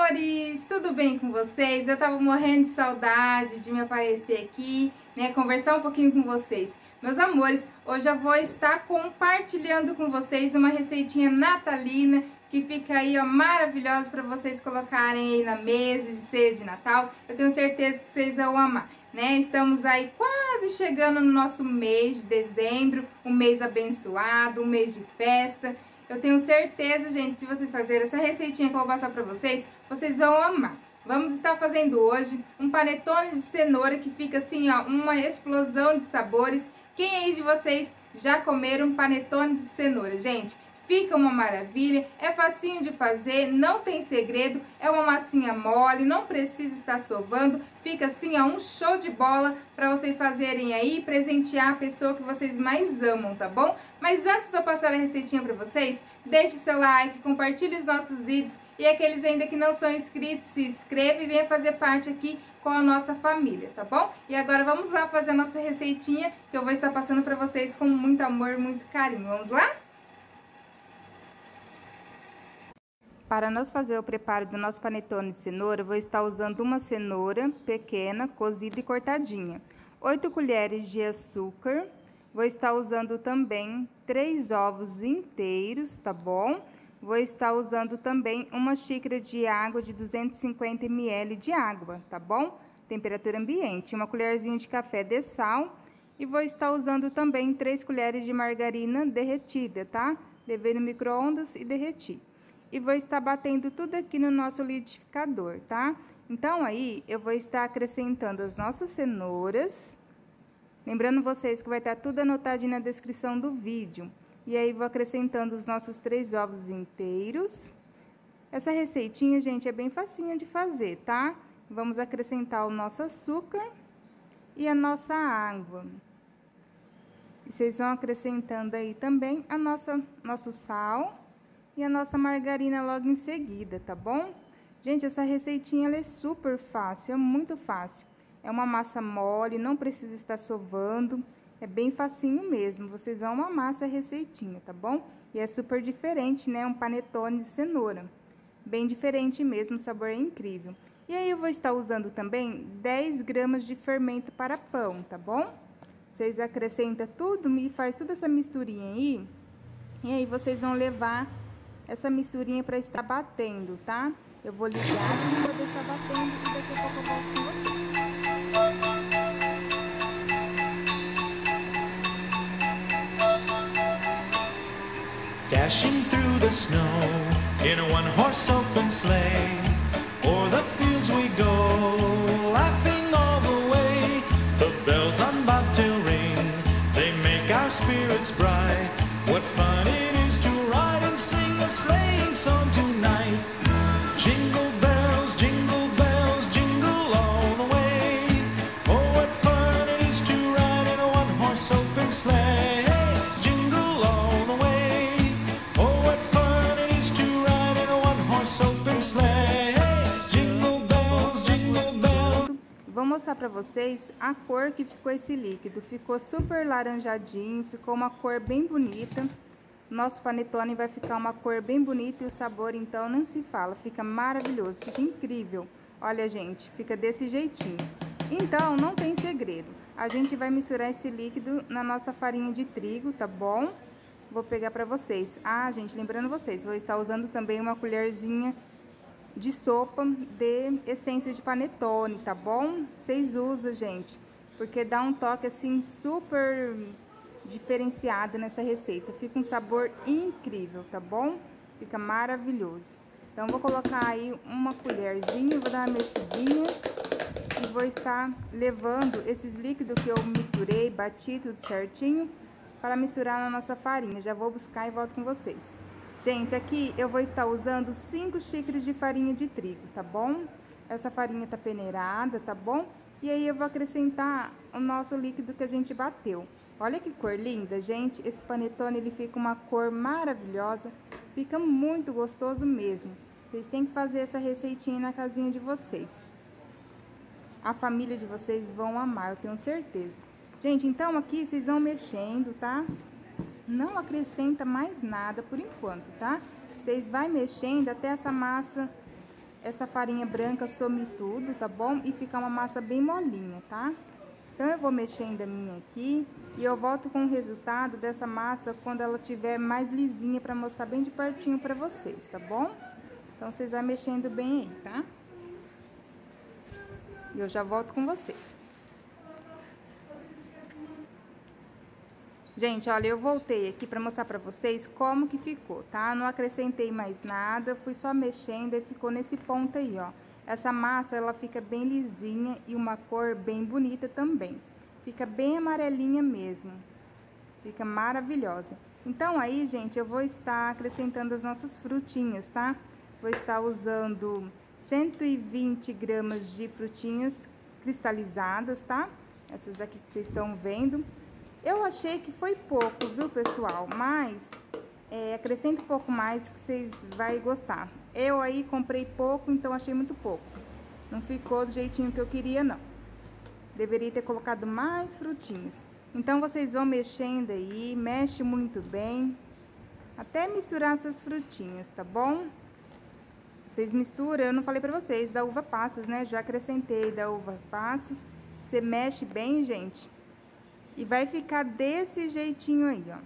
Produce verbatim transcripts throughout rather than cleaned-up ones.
amores! Tudo bem com vocês? Eu tava morrendo de saudade de me aparecer aqui, né? Conversar um pouquinho com vocês. Meus amores, hoje eu vou estar compartilhando com vocês uma receitinha natalina que fica aí, ó, maravilhosa para vocês colocarem aí na mesa de ceia de Natal. Eu tenho certeza que vocês vão amar, né? Estamos aí quase chegando no nosso mês de dezembro, um mês abençoado, um mês de festa. Eu tenho certeza, gente, se vocês fizerem essa receitinha que eu vou passar pra vocês, vocês vão amar. Vamos estar fazendo hoje um panetone de cenoura que fica assim, ó, uma explosão de sabores. Quem aí de vocês já comeram panetone de cenoura, gente? Fica uma maravilha, é facinho de fazer, não tem segredo, é uma massinha mole, não precisa estar sovando, fica assim, ó, um show de bola para vocês fazerem aí e presentear a pessoa que vocês mais amam, tá bom? Mas antes de eu passar a receitinha para vocês, deixe seu like, compartilhe os nossos vídeos e aqueles ainda que não são inscritos, se inscreva e venha fazer parte aqui com a nossa família, tá bom? E agora vamos lá fazer a nossa receitinha que eu vou estar passando para vocês com muito amor, muito carinho. Vamos lá? Para nós fazer o preparo do nosso panetone de cenoura, eu vou estar usando uma cenoura pequena, cozida e cortadinha. oito colheres de açúcar. Vou estar usando também três ovos inteiros, tá bom? Vou estar usando também uma xícara de água de duzentos e cinquenta mililitros de água, tá bom? Temperatura ambiente. Uma colherzinha de café de sal. E vou estar usando também três colheres de margarina derretida, tá? Levei no micro-ondas e derreti. E vou estar batendo tudo aqui no nosso liquidificador, tá? Então, aí, eu vou estar acrescentando as nossas cenouras. Lembrando vocês que vai estar tudo anotadinho na descrição do vídeo. E aí, vou acrescentando os nossos três ovos inteiros. Essa receitinha, gente, é bem facinha de fazer, tá? Vamos acrescentar o nosso açúcar e a nossa água. E vocês vão acrescentando aí também a nossa, nosso sal e a nossa margarina logo em seguida, tá bom? Gente, essa receitinha ela é super fácil, é muito fácil. É uma massa mole, não precisa estar sovando, é bem facinho mesmo. Vocês vão amar essa receitinha, tá bom? E é super diferente, né? Um panetone de cenoura. Bem diferente mesmo, o sabor é incrível. E aí eu vou estar usando também dez gramas de fermento para pão, tá bom? Vocês acrescentam tudo e faz toda essa misturinha aí. E aí vocês vão levar essa misturinha para estar batendo, tá? Eu vou ligar e vou deixar batendo e daqui a pouco eu volto com vocês. Dashing through the snow in a one-horse open sleigh, o'er the fields we go, laughing all the way. The bells on bobtail ring, they make our spirits bright. What fun it is to ride and sing a sleighing song tonight. Jingle bells, jingle bells, jingle all the way. Oh, what fun it is to ride in a one-horse open sleigh. Jingle all the way. Oh, what fun it is to ride in a one-horse open sleigh. Jingle bells, jingle bells. Vou mostrar pra vocês a cor que ficou esse líquido. Ficou super laranjadinho, ficou uma cor bem bonita. Nosso panetone vai ficar uma cor bem bonita e o sabor, então, não se fala. Fica maravilhoso, fica incrível. Olha, gente, fica desse jeitinho. Então, não tem segredo. A gente vai misturar esse líquido na nossa farinha de trigo, tá bom? Vou pegar pra vocês. Ah, gente, lembrando vocês, vou estar usando também uma colherzinha de sopa de essência de panetone, tá bom? Vocês usam, gente, porque dá um toque, assim, super diferenciado nessa receita. Fica um sabor incrível, tá bom? Fica maravilhoso. Então, vou colocar aí uma colherzinha, vou dar uma mexidinha e vou estar levando esses líquidos que eu misturei, bati tudo certinho, para misturar na nossa farinha. Já vou buscar e volto com vocês. Gente, aqui eu vou estar usando cinco xícaras de farinha de trigo, tá bom? Essa farinha tá peneirada, tá bom? E aí eu vou acrescentar o nosso líquido que a gente bateu. Olha que cor linda, gente. Esse panetone, ele fica uma cor maravilhosa. Fica muito gostoso mesmo. Vocês têm que fazer essa receitinha na casinha de vocês. A família de vocês vão amar, eu tenho certeza. Gente, então aqui vocês vão mexendo, tá? Não acrescenta mais nada por enquanto, tá? Vocês vai mexendo até essa massa essa farinha branca some tudo, tá bom? E fica uma massa bem molinha, tá? Então, eu vou mexendo a minha aqui e eu volto com o resultado dessa massa quando ela tiver mais lisinha para mostrar bem de pertinho para vocês, tá bom? Então, vocês vão mexendo bem aí, tá? E eu já volto com vocês. Gente, olha, eu voltei aqui para mostrar para vocês como que ficou, tá? Não acrescentei mais nada, fui só mexendo e ficou nesse ponto aí, ó. Essa massa, ela fica bem lisinha e uma cor bem bonita também. Fica bem amarelinha mesmo. Fica maravilhosa. Então, aí, gente, eu vou estar acrescentando as nossas frutinhas, tá? Vou estar usando cento e vinte gramas de frutinhas cristalizadas, tá? Essas daqui que vocês estão vendo. Eu achei que foi pouco, viu, pessoal? Mas é, acrescenta um pouco mais que vocês vão gostar. Eu aí comprei pouco, então achei muito pouco. Não ficou do jeitinho que eu queria, não. Deveria ter colocado mais frutinhas. Então, vocês vão mexendo aí, mexe muito bem, até misturar essas frutinhas, tá bom? Vocês misturam, eu não falei pra vocês, da uva passas, né? Já acrescentei da uva passas. Você mexe bem, gente. E vai ficar desse jeitinho aí, ó.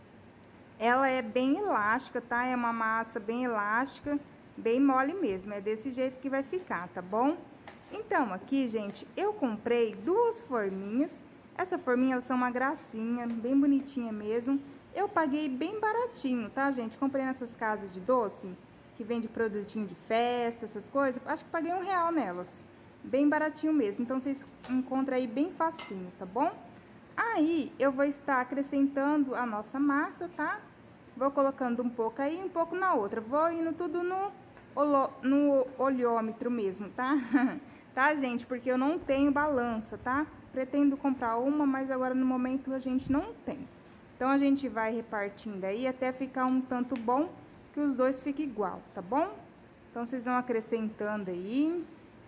Ela é bem elástica, tá? É uma massa bem elástica, bem mole mesmo. É desse jeito que vai ficar, tá bom? Então, aqui, gente, eu comprei duas forminhas. Essa forminha, elas são uma gracinha, bem bonitinha mesmo. Eu paguei bem baratinho, tá, gente? Comprei nessas casas de doce, que vende produtinho de festa, essas coisas. Acho que paguei um real nelas. Bem baratinho mesmo. Então, vocês encontram aí bem facinho, tá bom? Aí, eu vou estar acrescentando a nossa massa, tá? Vou colocando um pouco aí, um pouco na outra. Vou indo tudo no, olo, no olhômetro mesmo, tá? Tá, gente? Porque eu não tenho balança, tá? Pretendo comprar uma, mas agora no momento a gente não tem. Então, a gente vai repartindo aí até ficar um tanto bom que os dois fiquem igual, tá bom? Então, vocês vão acrescentando aí.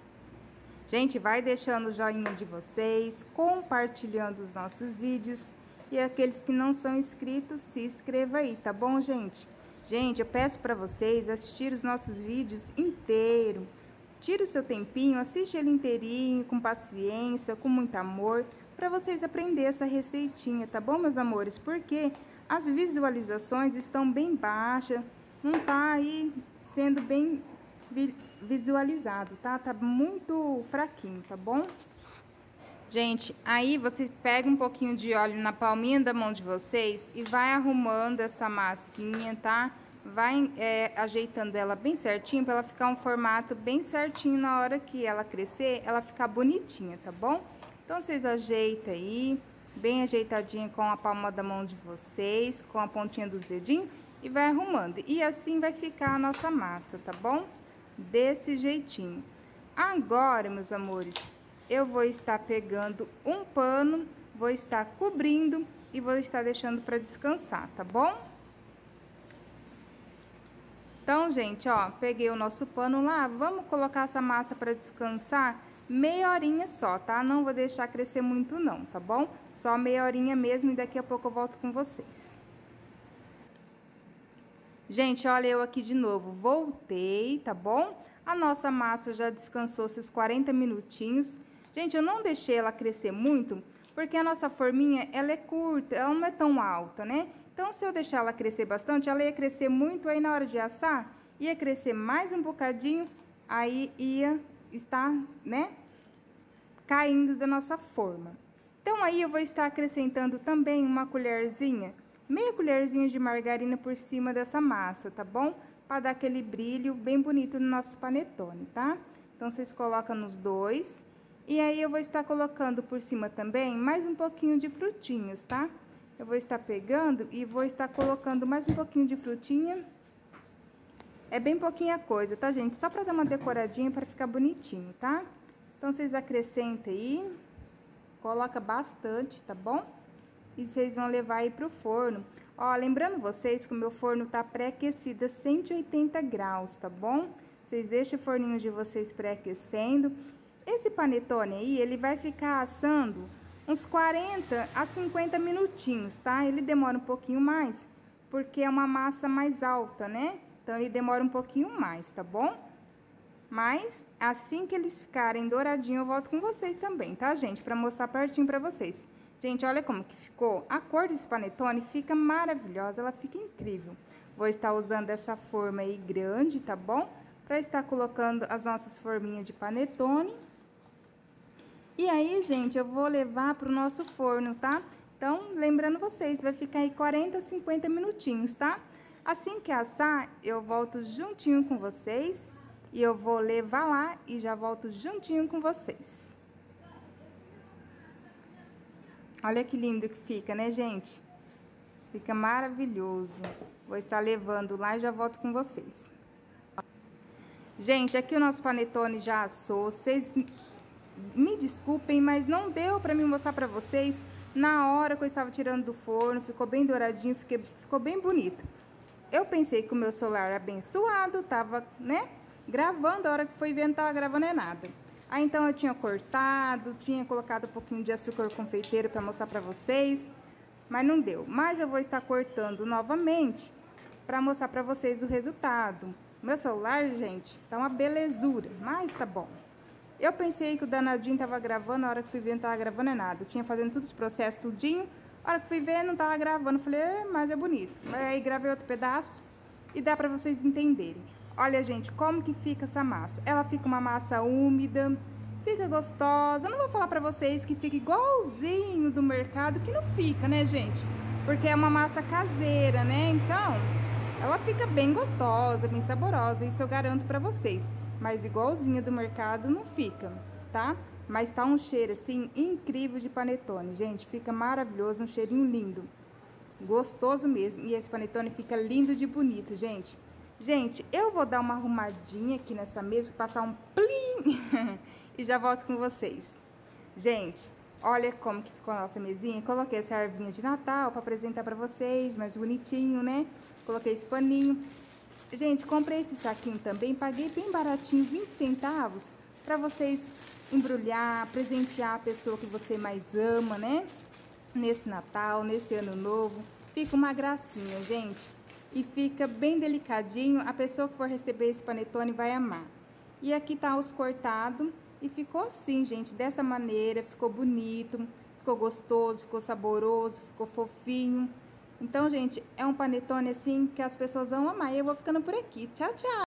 Gente, vai deixando o joinha de vocês, compartilhando os nossos vídeos. E aqueles que não são inscritos, se inscreva aí, tá bom, gente? Gente, eu peço pra vocês assistir os nossos vídeos inteiro. Tira o seu tempinho, assiste ele inteirinho, com paciência, com muito amor, pra vocês aprenderem essa receitinha, tá bom, meus amores? Porque as visualizações estão bem baixas, não tá aí sendo bem visualizado, tá? Tá muito fraquinho, tá bom? Gente, aí você pega um pouquinho de óleo na palminha da mão de vocês e vai arrumando essa massinha, tá? Vai é, ajeitando ela bem certinho pra ela ficar um formato bem certinho na hora que ela crescer, ela ficar bonitinha, tá bom? Então, vocês ajeitam aí, bem ajeitadinho com a palma da mão de vocês, com a pontinha dos dedinhos e vai arrumando. E assim vai ficar a nossa massa, tá bom? Desse jeitinho. Agora, meus amores, eu vou estar pegando um pano, vou estar cobrindo e vou estar deixando para descansar, tá bom? Então, gente, ó, peguei o nosso pano lá, vamos colocar essa massa para descansar meia horinha só, tá? Não vou deixar crescer muito não, tá bom? Só meia horinha mesmo e daqui a pouco eu volto com vocês. Gente, olha eu aqui de novo, voltei, tá bom? A nossa massa já descansou esses quarenta minutinhos. Gente, eu não deixei ela crescer muito, porque a nossa forminha, ela é curta, ela não é tão alta, né? Então, se eu deixar ela crescer bastante, ela ia crescer muito, aí na hora de assar, ia crescer mais um bocadinho, aí ia estar, né, caindo da nossa forma. Então, aí eu vou estar acrescentando também uma colherzinha, meia colherzinha de margarina por cima dessa massa, tá bom? Para dar aquele brilho bem bonito no nosso panetone, tá? Então, vocês colocam nos dois. E aí, eu vou estar colocando por cima também mais um pouquinho de frutinhas, tá? Eu vou estar pegando e vou estar colocando mais um pouquinho de frutinha. É bem pouquinha coisa, tá, gente? Só para dar uma decoradinha para ficar bonitinho, tá? Então, vocês acrescentem aí. Coloca bastante, tá bom? E vocês vão levar aí pro forno. Ó, lembrando vocês que o meu forno tá pré-aquecido a cento e oitenta graus, tá bom? Vocês deixam o forninho de vocês pré-aquecendo. Esse panetone aí, ele vai ficar assando uns quarenta a cinquenta minutinhos, tá? Ele demora um pouquinho mais, porque é uma massa mais alta, né? Então, ele demora um pouquinho mais, tá bom? Mas assim que eles ficarem douradinhos, eu volto com vocês também, tá, gente? Pra mostrar pertinho pra vocês. Gente, olha como que ficou. A cor desse panetone fica maravilhosa, ela fica incrível. Vou estar usando essa forma aí grande, tá bom? Pra estar colocando as nossas forminhas de panetone. E aí, gente, eu vou levar pro nosso forno, tá? Então, lembrando vocês, vai ficar aí quarenta, cinquenta minutinhos, tá? Assim que assar, eu volto juntinho com vocês. E eu vou levar lá e já volto juntinho com vocês. Olha que lindo que fica, né, gente? Fica maravilhoso. Vou estar levando lá e já volto com vocês. Gente, aqui o nosso panetone já assou. Vocês me desculpem, mas não deu pra me mostrar pra vocês na hora que eu estava tirando do forno. Ficou bem douradinho, fiquei, ficou bem bonito. Eu pensei que o meu celular abençoado tava, né, gravando. A hora que foi vendo, não tava gravando é nada. Aí, então, eu tinha cortado, tinha colocado um pouquinho de açúcar confeiteiro para mostrar para vocês, mas não deu. Mas eu vou estar cortando novamente para mostrar para vocês o resultado. Meu celular, gente, tá uma belezura, mas tá bom. Eu pensei que o danadinho tava gravando, a hora que fui ver, não tava gravando é nada. Eu tinha fazendo todos os processos, tudinho. A hora que fui ver, não tava gravando. Falei, é, mas é bonito. Aí, gravei outro pedaço e dá para vocês entenderem. Olha, gente, como que fica essa massa. Ela fica uma massa úmida, fica gostosa. Eu não vou falar pra vocês que fica igualzinho do mercado, que não fica, né, gente? Porque é uma massa caseira, né? Então, ela fica bem gostosa, bem saborosa. Isso eu garanto pra vocês. Mas igualzinha do mercado não fica, tá? Mas tá um cheiro, assim, incrível de panetone. Gente, fica maravilhoso, um cheirinho lindo. Gostoso mesmo. E esse panetone fica lindo de bonito, gente. Gente, eu vou dar uma arrumadinha aqui nessa mesa, passar um plim e já volto com vocês. Gente, olha como que ficou a nossa mesinha. Coloquei essa arvinha de Natal para apresentar para vocês, mais bonitinho, né? Coloquei esse paninho. Gente, comprei esse saquinho também, paguei bem baratinho, vinte centavos, para vocês embrulhar, presentear a pessoa que você mais ama, né? Nesse Natal, nesse Ano Novo. Fica uma gracinha, gente. E fica bem delicadinho, a pessoa que for receber esse panetone vai amar. E aqui tá os cortados e ficou assim, gente, dessa maneira, ficou bonito, ficou gostoso, ficou saboroso, ficou fofinho. Então, gente, é um panetone assim que as pessoas vão amar. E eu vou ficando por aqui. Tchau, tchau!